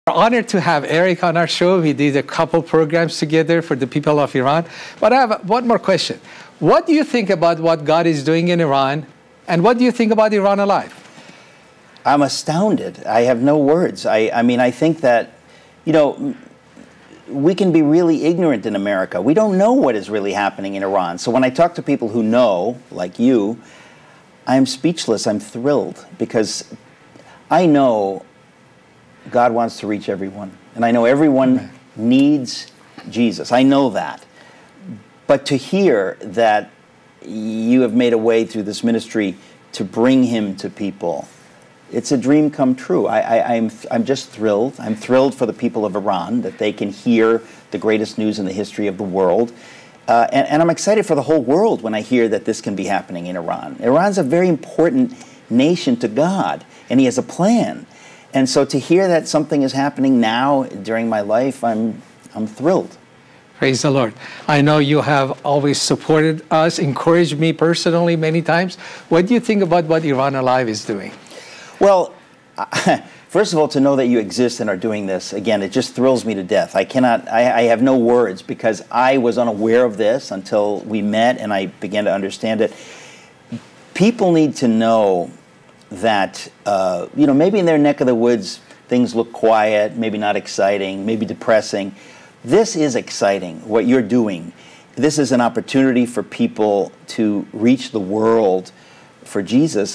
honored to have Eric on our show. We did a couple programs together for the people of Iran. But I have one more question. What do you think about what God is doing in Iran? And what do you think about Iran Alive? I'm astounded. I have no words. I mean, I think that, you know, we can be really ignorant in America. We don't know what is really happening in Iran. So when I talk to people who know, like you, I'm speechless. I'm thrilled because I know God wants to reach everyone. And I know everyone needs Jesus. I know that. But to hear that you have made a way through this ministry to bring him to people, it's a dream come true. I'm just thrilled. I'm thrilled for the people of Iran that they can hear the greatest news in the history of the world. And I'm excited for the whole world when I hear that this can be happening in Iran. Iran's a very important nation to God, and he has a plan. And so to hear that something is happening now during my life, I'm thrilled. Praise the Lord. I know you have always supported us, encouraged me personally many times. What do you think about what Iran Alive is doing? Well, first of all, to know that you exist and are doing this, again, it just thrills me to death. I have no words because I was unaware of this until we met and I began to understand it. People need to know that, you know, maybe in their neck of the woods, things look quiet, maybe not exciting, maybe depressing. This is exciting, what you're doing. This is an opportunity for people to reach the world for Jesus.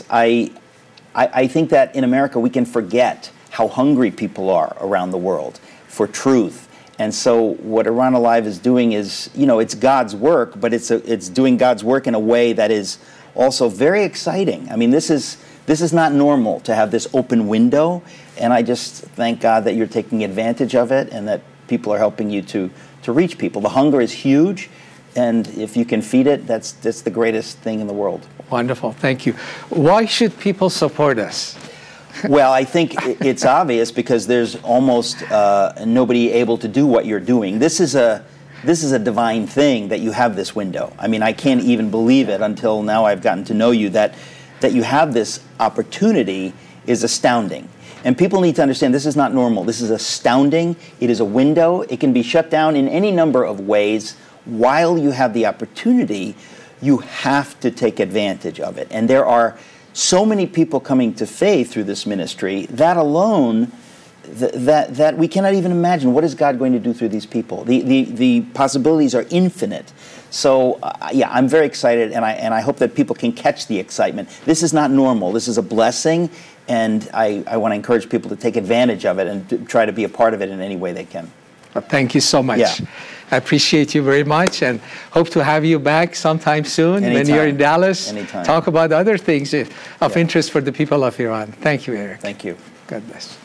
I think that in America we can forget how hungry people are around the world for truth. And so what Iran Alive is doing is, you know, it's God's work, but it's doing God's work in a way that is also very exciting. I mean, this is not normal to have this open window, and I just thank God that you're taking advantage of it and that people are helping you to reach people. The hunger is huge, and if you can feed it, that's the greatest thing in the world. Wonderful, thank you. Why should people support us? Well, I think it's obvious because there's almost nobody able to do what you're doing. This is a divine thing that you have this window. I mean, I can't even believe it until now I've gotten to know you, that you have this opportunity is astounding. And people need to understand this is not normal. This is astounding. It is a window. It can be shut down in any number of ways. While you have the opportunity, you have to take advantage of it. And there are so many people coming to faith through this ministry, that alone, that we cannot even imagine. What is God going to do through these people? The possibilities are infinite. So, yeah, I'm very excited, and I hope that people can catch the excitement. This is not normal. This is a blessing, and I want to encourage people to take advantage of it and to try to be a part of it in any way they can. Well, thank you so much. Yeah. I appreciate you very much and hope to have you back sometime soon. Anytime. When you're in Dallas. Anytime. Talk about other things of interest for the people of Iran. Thank you, Eric. Thank you. God bless.